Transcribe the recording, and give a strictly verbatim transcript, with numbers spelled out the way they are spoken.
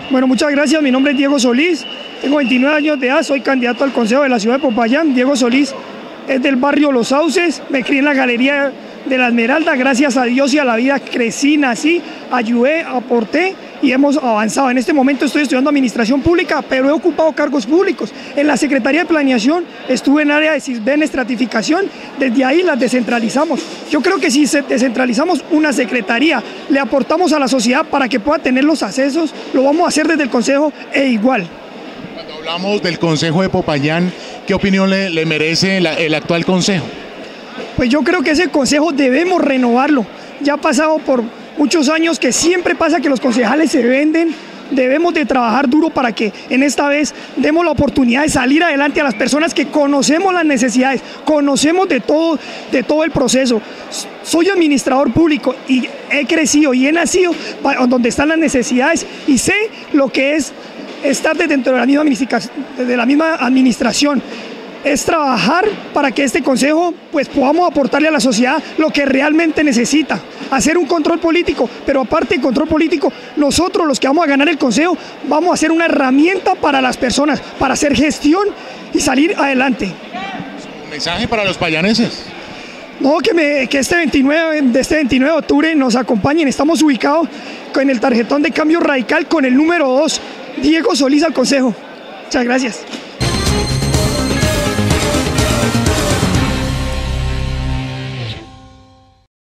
Bueno, muchas gracias. Mi nombre es Diego Solís, tengo veintinueve años de edad, soy candidato al Consejo de la ciudad de Popayán. Diego Solís es del barrio Los Sauces, me crié en la Galería de la Esmeralda, gracias a Dios y a la vida crecí, nací, ayudé, aporté y hemos avanzado. En este momento estoy estudiando Administración Pública, pero he ocupado cargos públicos. En la Secretaría de Planeación estuve en área de Sisbén, estratificación, desde ahí las descentralizamos. Yo creo que si descentralizamos una secretaría, le aportamos a la sociedad para que pueda tener los accesos, lo vamos a hacer desde el Consejo e igual. Cuando hablamos del Consejo de Popayán, ¿qué opinión le, le merece la, el actual Consejo? Pues yo creo que ese consejo debemos renovarlo. Ya ha pasado por muchos años que siempre pasa que los concejales se venden. Debemos de trabajar duro para que en esta vez demos la oportunidad de salir adelante a las personas que conocemos las necesidades, conocemos de todo, de todo el proceso. Soy administrador público y he crecido y he nacido donde están las necesidades y sé lo que es estar dentro de la misma administración. De la misma administración. Es trabajar para que este consejo pues podamos aportarle a la sociedad lo que realmente necesita, hacer un control político, pero aparte del control político, nosotros los que vamos a ganar el consejo vamos a hacer una herramienta para las personas, para hacer gestión y salir adelante. ¿Un mensaje para los payaneses? No, que, me, que este veintinueve, de este veintinueve de octubre nos acompañen, estamos ubicados con el tarjetón de Cambio Radical con el número dos, Diego Solís al consejo. Muchas gracias.